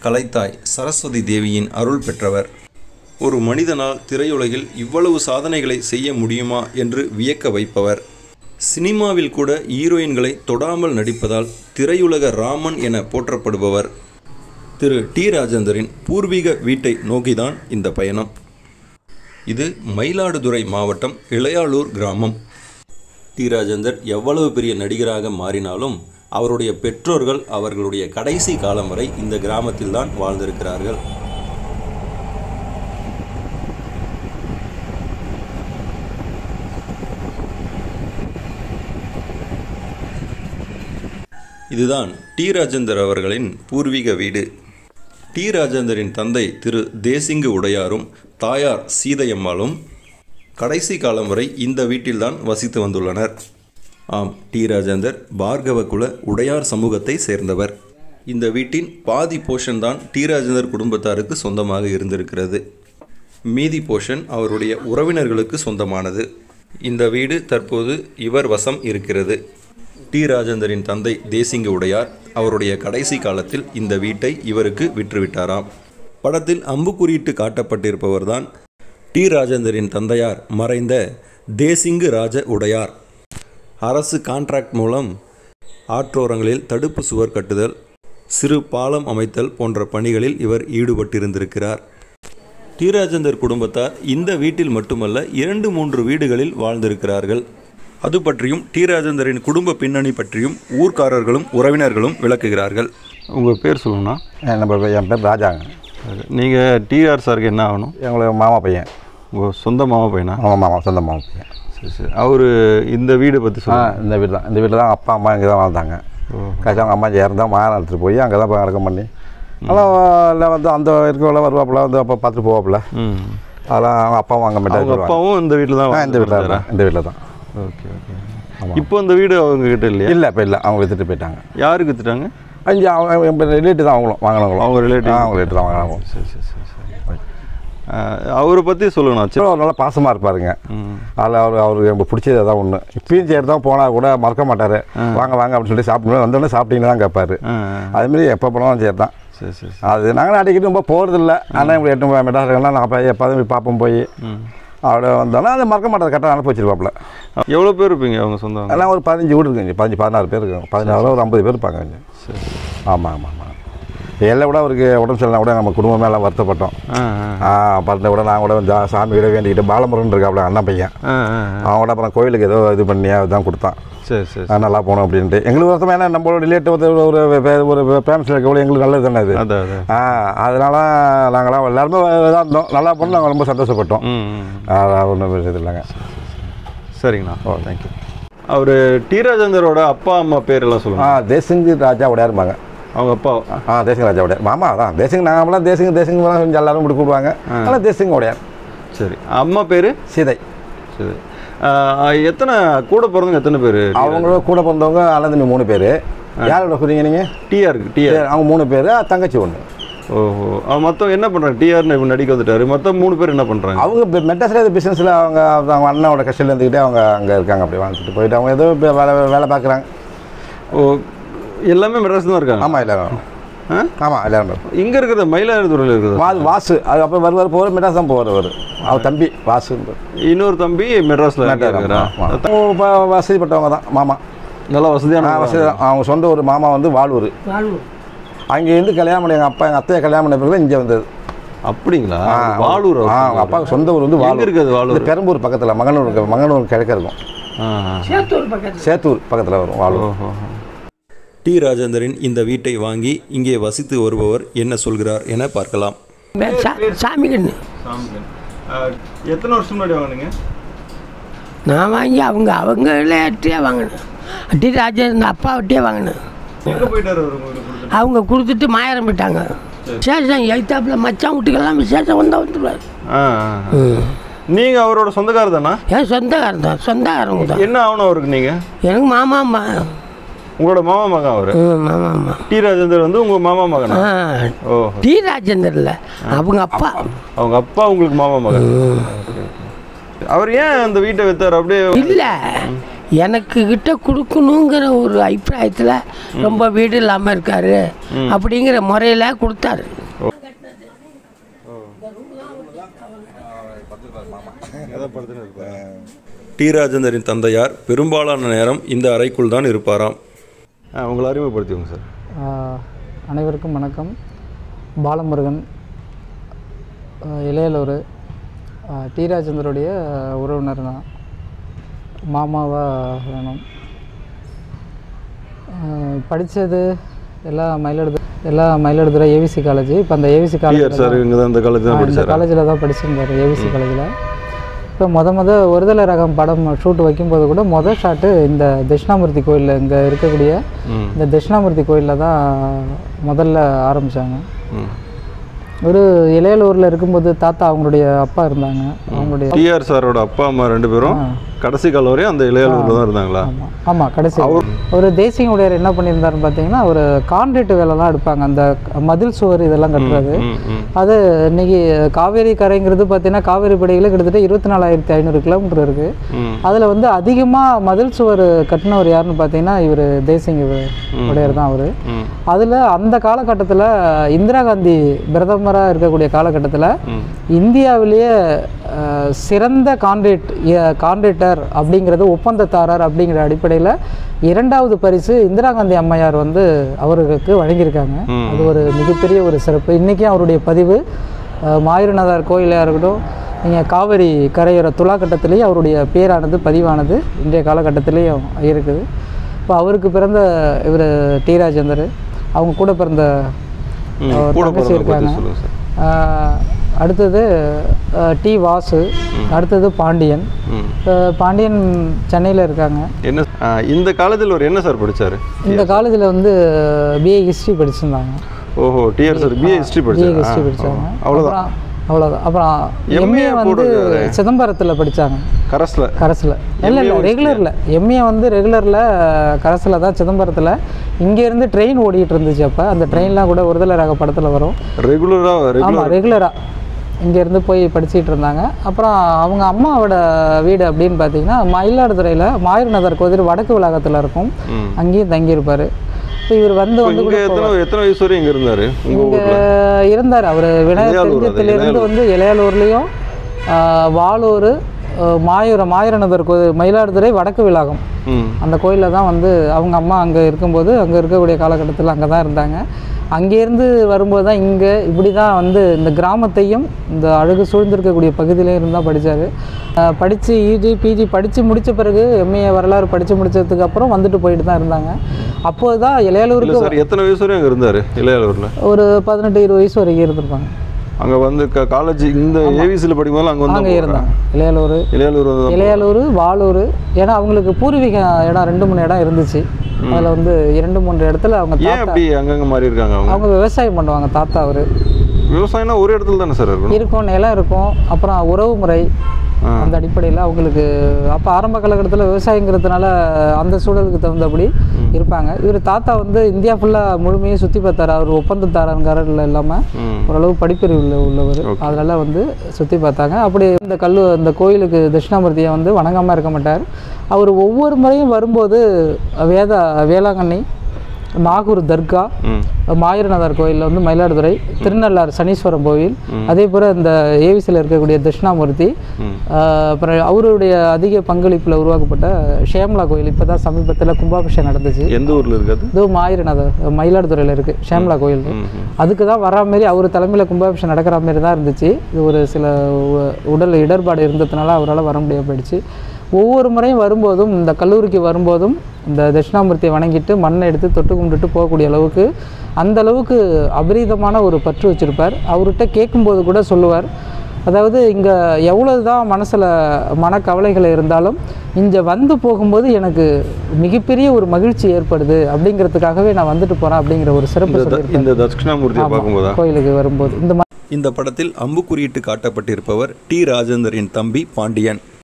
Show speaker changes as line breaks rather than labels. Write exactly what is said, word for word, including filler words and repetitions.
கலைத்தாய் சரஸ்வதி தேவியின் அருள் பெற்றவர். ஒரு மனிதனால் திரையுலகில் இவ்வளவு சாதனைகளை செய்ய முடியுமா என்று வியக்க வைப்பவர். சினிமாவில் கூட ஹீரோயின்களை தொடாமல் நடிப்பதால் திரையுலக ராமன் என போற்றப்படுபவர். திரு டி ராஜேந்தரின் பூர்வீக வீட்டை நோக்கிதான் இந்த பயணம். இது மயிலாடுதுறை மாவட்டம் இளையாளூர் கிராமம். டி ராஜேந்தர் எவ்வளவு பெரிய நடிகராக மாறினாலும் அவருடைய பெற்றோர்கள் அவர்களுடைய கடைசி காலம் வரை இந்த கிராமத்தில்தான் வாழ்ந்திருக்கிறார்கள். இதுதான் டி ராஜேந்தர் அவர்களின் பூர்வீக வீடு. டி ராஜேந்தரின் தந்தை திரு தேசிங்கு உடையாரும் தாயார் சீதையம்மாளும் கடைசி காலம் வரை இந்த வீட்டில்தான் வசித்து வந்துள்ளனர். ஆம், டி ராஜேந்தர் பார்கவ குல உடையார் சமூகத்தை சேர்ந்தவர். இந்த வீட்டின் பாதி போர்ஷன் தான் டி ராஜேந்தர் குடும்பத்தாருக்கு சொந்தமாக இருந்திருக்கிறது. மீதி போர்ஷன் அவருடைய உறவினர்களுக்கு சொந்தமானது. இந்த வீடு தற்போது இவர் வசம் இருக்கிறது. டி ராஜேந்தரின் தந்தை தேசிங்க உடையார் அவருடைய கடைசி காலத்தில் இந்த வீட்டை இவருக்கு விற்றுவிட்டாராம். படத்தில் அம்புக்குறியிட்டு காட்டப்பட்டிருப்பவர்தான் டி ராஜேந்தரின் தந்தையார் மறைந்த தேசிங்கு ராஜ உடையார். அரசு கான்ட்ராக்ட் மூலம் ஆற்றோரங்களில் தடுப்பு சுவர் கட்டுதல், சிறு பாலம் அமைத்தல் போன்ற பணிகளில் இவர் ஈடுபட்டிருந்திருக்கிறார். டி ராஜேந்தர் குடும்பத்தார் இந்த வீட்டில் மட்டுமல்ல இரண்டு மூன்று வீடுகளில் வாழ்ந்திருக்கிறார்கள். அது பற்றியும் டி ராஜேந்தரின் குடும்ப பின்னணி பற்றியும் ஊர்க்காரர்களும் உறவினர்களும் விளக்குகிறார்கள். உங்கள் பேர் சொல்லணும்னா?
நம்ம என் பேர் ராஜாங்க.
நீங்கள் டிஆர் சாருக்கு என்ன ஆகணும்?
எங்களுக்கு மாமா பையன்.
உங்கள் சொந்த மாமா பையனா?
ஆமாம் மாமா, சொந்த மாமா பையன்.
சரி சரி. அவர் இந்த வீடு பற்றி சொல்லுங்கள்.
இந்த வீடு தான் இந்த வீட்டில் தான் அப்பா அம்மா இங்கே தான் வாழ்ந்தாங்க. கடைசி அவங்க அம்மா இறந்தால் மாயன் எடுத்துகிட்டு போய் அங்கே தான் அடக்கம் பண்ணி அதெல்லாம் இல்லை வந்து அந்த இருக்கவங்கள வருவாப்பில் வந்து அப்போ பார்த்துட்டு போவாப்பில். அதெல்லாம் அவங்க அப்பாவும் அங்கே மட்டும்.
அப்பாவும் இந்த வீட்டில் தான்?
இந்த வீட்டில் தான் இந்த வீட்டில் தான்.
Okay okay. இப்போ இந்த வீடு அவங்க கிட்ட இல்லையா?
இல்லை இப்போ இல்லை, அவங்க விற்றுட்டு போயிட்டாங்க.
யாருக்கு விற்றுட்டாங்க?
அஞ்சு அவங்க ரிலேட்டிவ் தான் அவங்களும் வாங்கினவங்களும்.
அவங்க ரிலேட்டிவ்
அவங்க ரிலேட்டிவ் தான் வாங்கினாங்க.
சரி சரி சரி சரி. அவரை பற்றி சொல்லுங்கண்ணா. சரி,
அவர் நல்லா பாசமாக இருப்பாருங்க. அதில் அவர் அவருக்கு ரொம்ப பிடிச்சது தான் ஒன்று. இப்பயும் சரி தான் போனால் கூட மறக்க மாட்டார். வாங்க வாங்க அப்படின்னு சொல்லி சாப்பிடணும் வந்தோடனே சாப்பிட்டீங்கன்னு தான் கேட்பாரு. அதுமாரி எப்போ போனாலும் சரி தான்.
சரி சரி.
அது நாங்கள் அடிக்கடி ரொம்ப போகிறதில்ல. ஆனால் இப்படி எட்டு மெட்ராஸ்லாம் நான் போய் எப்போதும் போய் பார்ப்போம். போய் அவட வந்தோன்னா அதை மறக்க மாட்டார். கரெக்டாக அனுப்பி வச்சிருப்பாப்புல.
எவ்வளோ பேர் இருப்பீங்க அவங்க சொந்தம்?
எல்லாம் ஒரு பதினஞ்சு வீடு இருக்குங்க. பதினஞ்சு பதினாறு பேர் இருக்காங்க. பதினாறு ஒரு ஐம்பது பேர் இருப்பாங்க கொஞ்சம்.
சரி.
ஆமாம் ஆமாம் ஆமாம். எல்லாம் கூட அவருக்கு உடம்பு சரியில்லை கூட நம்ம குடும்பமே எல்லாம் வருத்தப்பட்டோம். ஆ பறந்த கூட நான் கூட வந்து சாமி கிட்ட வேண்டிக்கிட்டு பாலமுருகன் இருக்காப்புல அண்ணன் பையன். அவன் கூட அப்புறம் கோயிலுக்கு ஏதோ இது பண்ணி அதுதான் கொடுத்தான். சரி சரி. நல்லா போகணும் அப்படின்ட்டு எங்களுக்கு வருத்தம். ஏன்னா நம்மளோட ரிலேட்டிவ் ஒரு ஒரு ஃபேமஸில் இருக்கவங்க எங்களுக்கு நல்லது தானே அது. ஆ அதனால நாங்களாம் எல்லாருமே இதாக இருந்தோம். நல்லா போனோம். நாங்கள் ரொம்ப சந்தோஷப்பட்டோம். அதான் ஒன்றும் இது இல்லைங்க.
சரிங்கண்ணா. ஓ தேங்க்யூ. அவர் டி ராஜேந்தரோட அப்பா அம்மா பேரெல்லாம் சொல்லுங்கள்.
ஆ தேசிங்கு ராஜா உடையாருப்பாங்க
அவங்க அப்பா.
ஆ தேசிங்க ராஜா உடையார். மாமா தான் தேசிங்க. நாங்களாம் தேசிங்க தேசிங்க கொஞ்சம் எல்லாரும் இப்படி கூப்பிடுவாங்க. ஆனால் தேசிங்க உடையார்.
சரி. அம்மா பேர்?
சீதை.
சரி. எத்தனை கூட பிறந்தவங்க எத்தனை பேர்?
அவங்களோட கூட பிறந்தவங்க அண்ணன் மூணு பேர். யாரோட சொல்றீங்க நீங்கள்?
டிஆருக்கு. டிஆர் அவங்க
மூணு பேர், தங்கச்சி ஒன்று.
ஓஹோ. மொத்தம் என்ன பண்ணுறாங்க? டிஆர்னு இப்போ நடிக்க வந்துட்டாரு. மொத்தம் மூணு பேர் என்ன பண்ணுறாங்க?
அவங்க மெட்ராஸில் பிஸ்னஸில் அவங்க அவங்க அண்ணனோட கஷ்டம் இருந்துக்கிட்டே அவங்க அங்கே இருக்காங்க. அப்படி வாழ்ந்துட்டு போயிட்டு அவங்க ஏதோ வேலை வேலை பார்க்குறாங்க.
ஓ எல்லாமே மெட்ராஸ் தான் இருக்காங்க?
ஆமாம் எல்லாரும். ஆ ஆமாம் எல்லாரும்.
இங்கே இருக்கிறது மயிலாடுதுறையில் இருக்குது
வா வாசு. அது அப்போ வருவார் போகிற மெட்ராஸ் தான் போவார். அவர் அவர் தம்பி வாசு.
இன்னொரு தம்பி மெட்ராஸில்
வசதிப்பட்டவங்க தான் மாமா.
நல்லா வசதியான
வசதி தான். அவங்க சொந்த ஒரு மாமா வந்து வாலூர். அங்கேருந்து கல்யாணம் பண்ணி எங்கள் அப்பா எங்கள் அத்தையை கல்யாணம் பண்ண பிறகு இங்கே வந்தது.
அப்படிங்களா? வாலூர்.
ஆ அவங்க அப்பாவுக்கு சொந்த ஊர் வந்து வாலூர்
இருக்குது. வாலூர்
பெரம்பூர் பக்கத்தில் மங்கனூர் மங்கனூர் கிழக்க இருக்கும்.
சேத்தூர் பக்கத்தில்
சேத்தூர் பக்கத்தில் வரும் வாலூர்.
டி ராஜேந்தரின் இந்த வீட்டை வாங்கி இங்கே வசித்து வருபவர் என்ன சொல்கிறார் என பார்க்கலாம்.
சாமிகண்ணு.
எத்தனை வருஷம் முன்னாடி வாங்கினீங்க?
நான் வாங்கி அவங்க அவங்களே வாங்கினேன். டி ராஜேந்தர் அப்பா விட்டே வாங்கினேன். அவங்க கொடுத்துட்டு மாயாரம் போயிட்டாங்க. விசேஷம் எய்த்தாப்பில் மச்சான் வீட்டுக்கெல்லாம் விசேஷம் வந்தால் வந்துடுவார்.
நீங்கள் அவரோட சொந்தக்காரர் தானா?
ஏன் சொந்தக்காரன் தான். சொந்தக்காரங்க தான்.
என்ன ஆகணும் அவருக்கு? நீங்கள்
எனக்கு மாமா அம்மா.
உங்களோட மாமா மகன் அவர்?
மாமா அம்மா.
டி ராஜேந்தர் வந்து உங்கள் மாமா மகன்?
ஓ டி ராஜேந்தர் இல்லை, அவங்க அப்பா.
அவங்க அப்பா உங்களுக்கு மாமா மகன். அவர் ஏன் அந்த வீட்டை வித்தார்? அப்படியே
இல்லை, எனக்கு கிட்ட கொடுக்கணுங்கிற ஒரு அபிப்பிராயத்தில் ரொம்ப வீடு இல்லாமல் இருக்கார் அப்படிங்கிற முறையில் கொடுத்தாரு.
டி ராஜேந்தரின் தந்தையார் பெரும்பாலான நேரம் இந்த அறைக்குள் தான் இருப்பாராம். உங்களை அறிமுகப்படுத்திவோங்க சார்.
அனைவருக்கும் வணக்கம். பாலமுருகன், இளையலூர், டி ராஜேந்தருடைய உறவினர் தான், மாமாவாக வேணும். படித்தது எல்லாம் மயிலாடுதுறை எல்லாம் மயிலாடுதுறை ஏவிசி காலேஜ். இப்போ அந்த ஏவிசி காலேஜ்
சார் இங்கே தான் இந்த காலேஜ் தான்
இந்த காலேஜில் தான் படிச்சிருந்தார், ஏவிசி காலேஜில். இப்போ மொத மொதல் ஒருதலை ரகம் படம் ஷூட் வைக்கும்போது கூட மொதல் ஷாட்டு இந்த தட்சிணாமூர்த்தி கோயிலில், இங்கே இருக்கக்கூடிய இந்த தட்சிணாமூர்த்தி கோயிலில் தான் முதல்ல ஆரம்பித்தாங்க. ஒரு இளையலூரில் இருக்கும்போது தாத்தா அவங்களுடைய அப்பா இருந்தாங்க. அவங்களுடைய
டிஆர் சாரோட அப்பா அம்மா ரெண்டு பேரும் கடைசி காலம் வரையும் அந்த இளையலூரில் தான் இருந்தாங்களா?
ஆமாம் ஆமாம் கடைசி. ஒரு தேசிய உடையார் என்ன பண்ணியிருந்தாருன்னு பார்த்தீங்கன்னா, ஒரு கான்கிரீட் வேலைலாம் எடுப்பாங்க, அந்த மதில் சுவர் இதெல்லாம் கட்டுறது. அது இன்னைக்கு காவேரி கரைங்கிறது பார்த்தீங்கன்னா காவேரி படையில் கிட்டத்தட்ட இருபத்தி நாலாயிரத்தி ஐநூறு கிலோமீட்டர் இருக்குது. அதில் வந்து அதிகமாக மதில் சுவர் கட்டினவர் யாருன்னு பார்த்தீங்கன்னா இவர் தேசிய உடையார் தான் அவர். அதில் அந்த காலகட்டத்தில் இந்திரா காந்தி பிரதமராக இருக்கக்கூடிய காலகட்டத்தில் இந்தியாவிலேயே சிறந்த கான்கிரீட் கான்கிரீட்டர் அப்படிங்கிறது ஒப்பந்ததாரர் அப்படிங்கிற அடிப்படையில் இரண்டாவது பரிசு இந்திரா காந்தி அம்மையார் வந்து அவருக்கு வழங்கியிருக்காங்க. அது ஒரு மிகப்பெரிய ஒரு சிறப்பு. இன்றைக்கும் அவருடைய பதிவு மாயூரநாதர் கோயிலாக இருக்கட்டும், நீங்கள் காவிரி கரையோர துலாக்கட்டத்திலேயும் அவருடைய பேரானது பதிவானது இன்றைய காலகட்டத்திலேயும் இருக்குது. இப்போ அவருக்கு பிறந்த இவர் டி ராஜேந்தர், அவங்க கூட பிறந்த தங்கச்சி இருக்காங்க. அடுத்தது டி வாசு, அடுத்தது பாண்டியன். பாண்டியன் சென்னையில் இருக்காங்க.
என்ன இந்த காலேஜில் ஒரு என்ன சார் படித்தார்?
இந்த காலேஜில் வந்து பிஏ ஹிஸ்ட்ரி படிச்சிருந்தாங்க.
ஓஹோ, டிஆர் சார் பிஏ ஹிஸ்ட்ரி படிச்சாங்க.
பிஏ ஹிஸ்ட்ரி படித்தாங்க. அவ்வளோதான் அவ்வளோதான். அப்புறம் எம்ஏ வந்து சிதம்பரத்தில் படித்தாங்க. கரஸில் கரஸில் இல்லை இல்லை ரெகுலரில். எம்ஏ வந்து ரெகுலரில் கரஸில் தான் சிதம்பரத்தில். இங்கேருந்து ட்ரெயின் ஓடிட்டு இருந்துச்சு அப்போ. அந்த ட்ரெயின்லாம் கூட ஒருதலை ரக படத்தில் வரும்.
ரெகுலராக
ஆமாம் ரெகுலராக இங்கேருந்து போய் படிச்சுட்டு இருந்தாங்க. அப்புறம் அவங்க அம்மாவோட வீடு அப்படின்னு பார்த்தீங்கன்னா மயிலாடுதுறையில் மாயூரநாதர் கோயில் வடக்கு வளாகத்தில் இருக்கும். அங்கேயும் தங்கியிருப்பார். இப்போ இவர் வந்து வந்து
எத்தனை வயசு வரை இங்கே இருந்தார்?
இங்கே இருந்தார் அவர். விநாயகர் தெரிஞ்சத்திலேருந்து வந்து இளையாலூர்லேயும் வாலூர் மாயூர மாயூரநாதர் கோயில் மயிலாடுதுறை வடக்கு விளாகம் அந்த கோயிலில் தான் வந்து அவங்க அம்மா அங்கே இருக்கும்போது அங்கே இருக்கக்கூடிய காலகட்டத்தில் அங்கே தான் இருந்தாங்க. அங்கேருந்து வரும்போது தான் இங்கே இப்படி தான் வந்து இந்த கிராமத்தையும் இந்த அழகு சூழ்ந்திருக்கக்கூடிய பகுதியிலையும் இருந்தால் படித்தார். படித்து யூஜி பிஜி படித்து முடித்த பிறகு எம்ஏ வரலாறு படித்து முடித்ததுக்கு அப்புறம் வந்துட்டு போயிட்டு தான் இருந்தாங்க. அப்போது தான் இளையாலூருக்கு
எத்தனை வயசு வரையும் அங்கே இருந்தார்? இளையாலூரில் ஒரு
பதினெட்டு இருபது வயசு வரைக்கும் இருந்திருப்பாங்க.
அங்கே வந்து காலேஜ் இந்த ஏவிசியில் படிக்கும்போது அங்கே வந்து
அங்கே இருந்தாங்க. இளையாலூர்
இளையாலூர்
இளையாலூர் வாலூர். ஏன்னா அவங்களுக்கு பூர்வீக இடம் ரெண்டு மூணு இடம் இருந்துச்சு. அதில் வந்து இரண்டு மூன்று இடத்துல அவங்க
அப்படி அங்கங்கே மாறி இருக்காங்க.
அவங்க விவசாயம் பண்ணுவாங்க. தாத்தா அவர்
விவசாயம்னா ஒரு இடத்துல தானே சார் இருக்கும்?
இருக்கும், நிலம் இருக்கும். அப்புறம் உறவு முறை அந்த அடிப்படையில் அவங்களுக்கு அப்போ ஆரம்ப காலகட்டத்தில் விவசாயங்கிறதுனால அந்த சூழலுக்கு தகுந்தபடி இருப்பாங்க. இவர் தாத்தா வந்து இந்தியா ஃபுல்லாக முழுமையாக சுற்றி பார்த்தார். அவர் ஒப்பந்தத்தாரங்காரில் இல்லாமல் ஓரளவு படிப்பறிவு உள்ள உள்ளவர். அதனால் வந்து சுற்றி பார்த்தாங்க. அப்படி இந்த கல்லு இந்த கோயிலுக்கு தட்சிணாமூர்த்தியை வந்து வணங்காமல் இருக்க மாட்டார். அவர் ஒவ்வொரு முறையும் வரும்போது வேதா வேளாங்கண்ணி, நாகூர் தர்கா, மாயூரநாதர் கோயிலில் வந்து மயிலாடுதுறை, திருநள்ளாறு சனீஸ்வரம் கோயில், அதே போல் இந்த ஏவிசியில் இருக்கக்கூடிய தட்சிணாமூர்த்தி, அப்புறம் அவருடைய அதிக பங்களிப்பில் உருவாக்கப்பட்ட ஷேம்லா கோயில் இப்போ தான் சமீபத்தில் கும்பாபிஷேகம் நடந்துச்சு.
எந்த ஊரில் இருக்குது?
இது மாயூரநாதர் மயிலாடுதுறையில் இருக்குது ஷேம்லா கோயில். அதுக்கு தான் வரா மாரி அவர் தலைமையில் கும்பாபிஷேகம் நடக்கிற மாரி தான் இருந்துச்சு. இது ஒரு சில உடல் இடர்பாடு இருந்ததுனால அவரால் வர முடியாமல் போயிடுச்சு. ஒவ்வொரு முறையும் வரும்போதும் இந்த கல்லூரிக்கு வரும்போதும் இந்த தட்சிணாமூர்த்தியை வணங்கிட்டு மண்ணை எடுத்து தொட்டு கும்பிட்டுட்டு போகக்கூடிய அளவுக்கு அந்த அளவுக்கு அபரீதமான ஒரு பற்று வச்சுருப்பார். அவர்கிட்ட கேட்கும்போது கூட சொல்லுவார், அதாவது இங்கே எவ்வளவு தான் மனசில் மனக்கவலைகள் இருந்தாலும் இங்கே வந்து போகும்போது எனக்கு மிகப்பெரிய ஒரு மகிழ்ச்சி ஏற்படுது, அப்படிங்கிறதுக்காகவே நான் வந்துட்டு போகிறேன் அப்படிங்கிற ஒரு சிறப்பு
இந்த தட்சிணாமூர்த்தியை பார்க்கும்போது
கோயிலுக்கு வரும்போது. இந்த
இந்த படத்தில் அம்புக்குறியிட்டு காட்டப்பட்டிருப்பவர் டி ராஜேந்தரின் தம்பி பாண்டியன்.